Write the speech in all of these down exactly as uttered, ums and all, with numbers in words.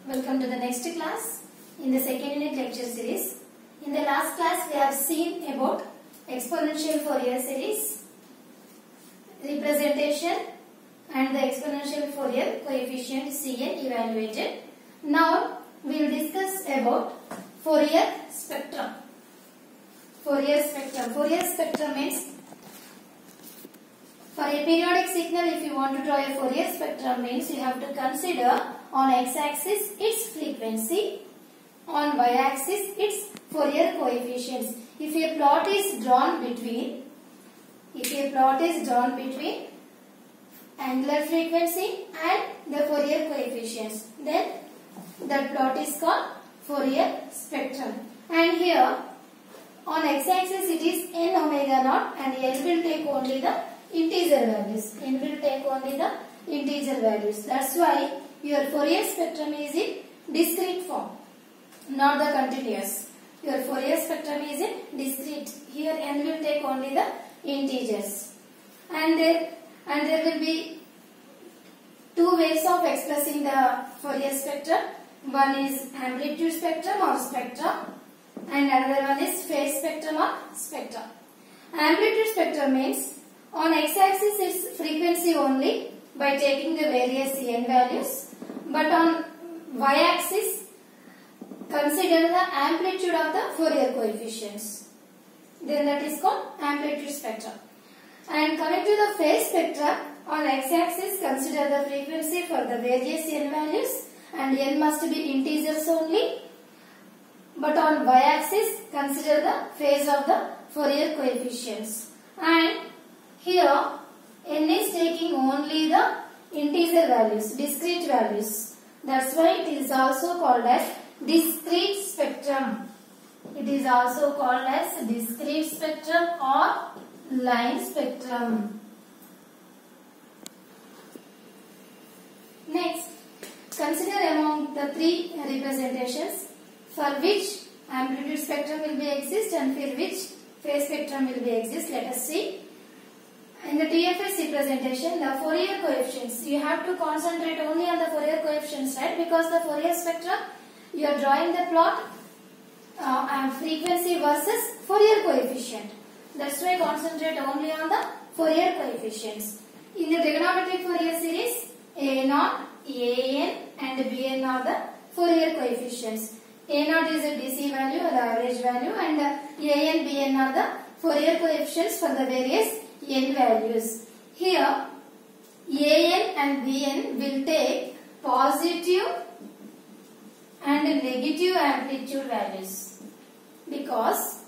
Welcome to the next class in the second unit lecture series. In the last class we have seen about exponential Fourier series, representation and the exponential Fourier coefficient Cn evaluated. Now we will discuss about Fourier spectrum. Fourier spectrum. Fourier spectrum means for a periodic signal, if you want to draw a Fourier spectrum, means you have to consider on x-axis its frequency, on y-axis its Fourier coefficients. If a plot is drawn between, if a plot is drawn between angular frequency and the Fourier coefficients, then that plot is called Fourier spectrum. And here on x-axis it is n omega naught, and n will take only the integer values. N will take only the integer values. That's why your Fourier spectrum is in discrete form, not the continuous. Your Fourier spectrum is in discrete. Here n will take only the integers. And there, and there will be two ways of expressing the Fourier spectrum. One is amplitude spectrum or spectrum, and another one is phase spectrum or spectrum. Amplitude spectrum means on x-axis its frequency only by taking the various n values, but on y-axis consider the amplitude of the Fourier coefficients. Then that is called amplitude spectrum. And coming to the phase spectrum, on x-axis consider the frequency for the various n values, and n must be integers only, but on y-axis consider the phase of the Fourier coefficients. And here n is taking only the integer values, discrete values. That's why it is also called as discrete spectrum. It is also called as discrete spectrum or line spectrum. Next, consider among the three representations for which amplitude spectrum will be exist and for which phase spectrum will be exist. Let us see. In the T F S representation, the Fourier coefficients, you have to concentrate only on the Fourier coefficients, right? Because the Fourier spectrum, you are drawing the plot uh, and frequency versus Fourier coefficient. That's why concentrate only on the Fourier coefficients. In the trigonometric Fourier series, A naught, A n and B n are the Fourier coefficients. A naught is a D C value or the average value, and A n, B n are the Fourier coefficients for the various n values. Here A n and B n will take positive and negative amplitude values, because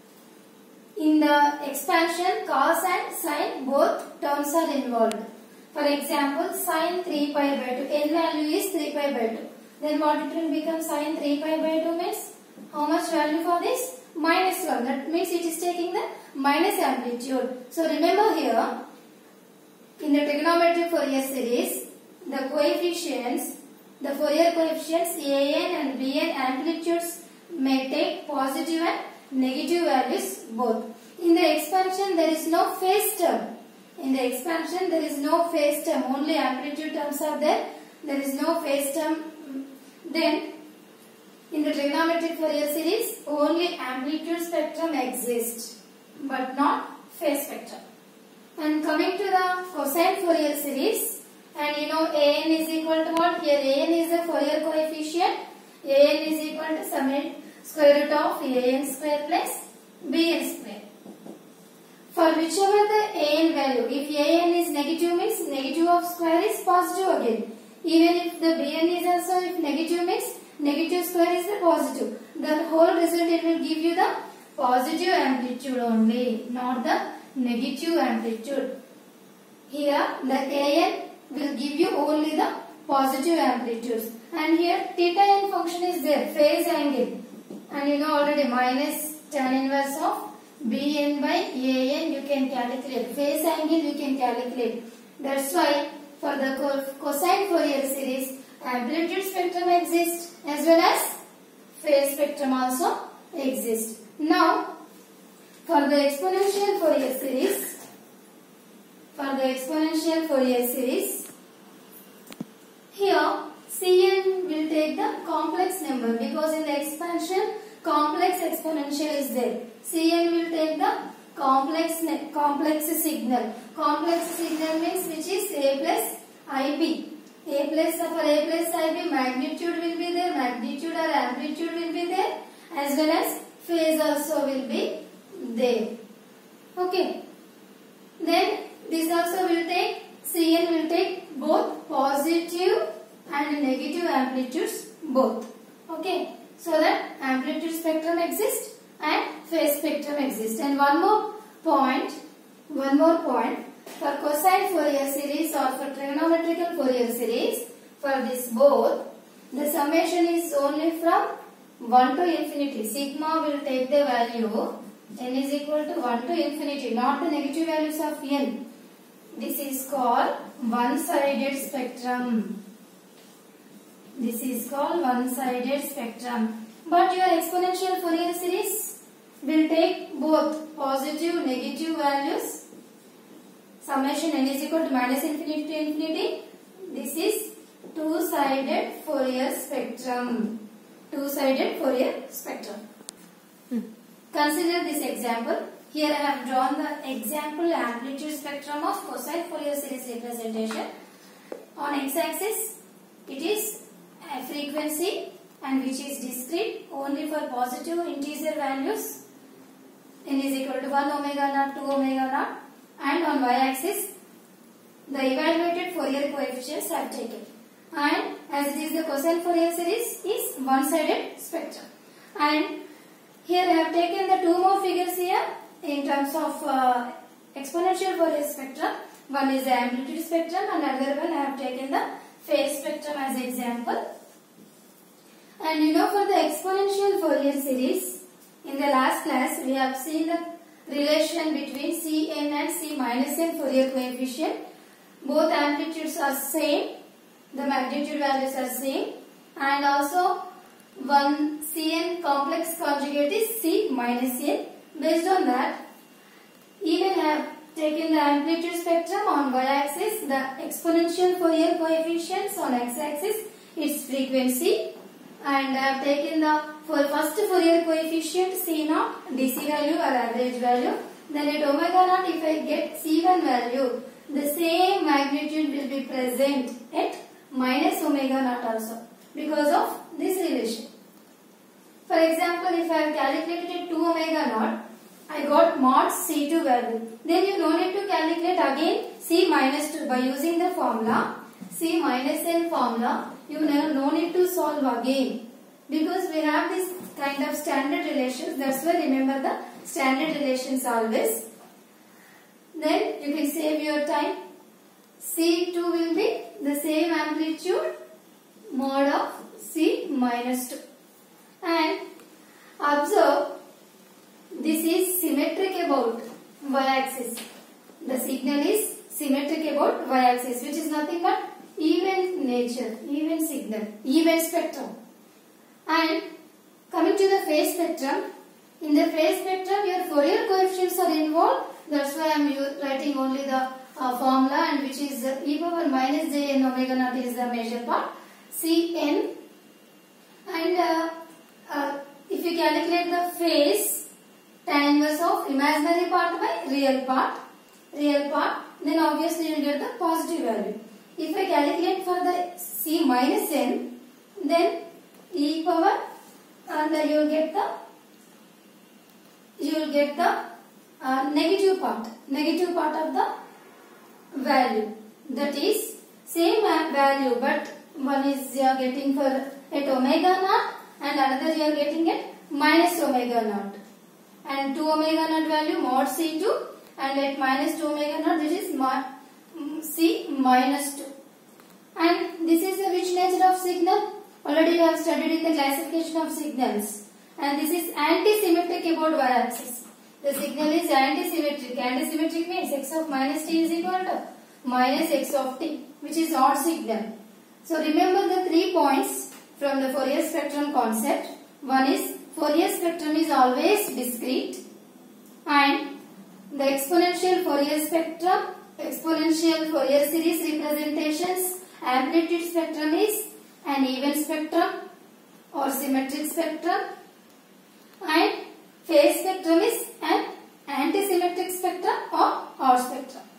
in the expansion cos and sin both terms are involved. For example, sin three pi by two, n value is three pi by two. Then what it will become? Sin three pi by two means how much value for this? Minus one. That means it is taking the minus amplitude. So remember here, in the trigonometric Fourier series, the coefficients, the Fourier coefficients A n and B n amplitudes may take positive and negative values both. In the expansion there is no phase term. In the expansion there is no phase term. Only amplitude terms are there. There is no phase term. Then in the trigonometric Fourier series, only amplitude spectrum exists, but not phase spectrum. And coming to the cosine Fourier series, and you know A n is equal to what? Here A n is the Fourier coefficient. A n is equal to summation square root of A n square plus B n square. For whichever the A n value, if A n is negative means negative of square is positive again. Even if the B n is also if negative means negative square is the positive. The whole result it will give you the positive amplitude only, not the negative amplitude. Here the A n will give you only the positive amplitudes. And here theta n function is there, phase angle. And you know already minus tan inverse of B n by A n you can calculate. Phase angle you can calculate. That's why for the cosine Fourier series, amplitude spectrum exists as well as phase spectrum also exists. Now, for the exponential Fourier series, for the exponential Fourier series, here Cn will take the complex number because in the expansion complex exponential is there. Cn will take the complex complex signal. Complex signal means which is a plus ib. A plus for a plus ib magnitude will be there, magnitude or amplitude will be there, as well as phase also will be there. Okay. Then this also will take, Cn will take both positive and negative amplitudes both. Okay. So that amplitude spectrum exists and phase spectrum exists. And one more point, one more point, for cosine Fourier series or for trigonometrical Fourier series, for this both, the summation is only from one to infinity. Sigma will take the value n is equal to one to infinity, not the negative values of n. This is called one-sided spectrum. This is called one-sided spectrum. But your exponential Fourier series will take both positive, negative values. Summation n is equal to minus infinity to infinity. This is two-sided Fourier spectrum. Two-sided Fourier spectrum. Hmm. Consider this example. Here I have drawn the example amplitude spectrum of cosine Fourier series representation. On x-axis, it is a frequency and which is discrete only for positive integer values. N is equal to one omega naught, two omega naught, and on y-axis, the evaluated Fourier coefficients have taken. And as it is the cosine Fourier series is one-sided spectrum. And here I have taken the two more figures here in terms of uh, exponential Fourier spectrum. One is the amplitude spectrum and another one I have taken the phase spectrum as example. And you know, for the exponential Fourier series, in the last class we have seen the relation between Cn and C minus n Fourier coefficient. Both amplitudes are same, the magnitude values are same, and also one Cn complex conjugate is C minus n. Based on that, even I have taken the amplitude spectrum on y-axis, the exponential Fourier coefficients on x-axis, its frequency, and I have taken the for first Fourier coefficient C naught, D C value or average value. Then at omega naught, if I get C one value, the same magnitude will be present at minus omega naught also because of this relation. For example, if I have calculated two omega naught, I got mod C two value. Then you don't need to calculate again C minus two by using the formula C minus n formula. You no need to solve again because we have this kind of standard relations. That's why remember the standard relations always. Then you can save your time. C two will be the same amplitude mod of C minus two. And observe, this is symmetric about y-axis. The signal is symmetric about y-axis, which is nothing but even nature, even signal, even spectrum. And coming to the phase spectrum, in the phase spectrum your Fourier coefficients are involved. That's why I am writing only the uh, formula, and which is uh, e power minus j n omega naught is the major part, Cn. And uh, uh, if you calculate the phase, tan inverse of imaginary part by real part, real part, then obviously you will get the positive value. If I calculate for the C minus n, then e power, and you will get the you will get the uh, negative part, negative part of the value. That is same value, but one is you are getting for at omega naught and another you are getting at minus omega naught. And two omega naught value mod C two, and at minus two omega naught this is mod C minus two. And this is the which nature of signal? Already you have studied in the classification of signals. And this is anti-symmetric about y-axis. The signal is anti-symmetric. Anti-symmetric means x of minus t is equal to minus x of t, which is odd signal. So remember the three points from the Fourier spectrum concept. One is Fourier spectrum is always discrete, and the exponential Fourier spectrum, exponential Fourier series representations, amplitude spectrum is an even spectrum, symmetric spectrum, and phase spectrum is an anti-symmetric spectrum or odd spectrum.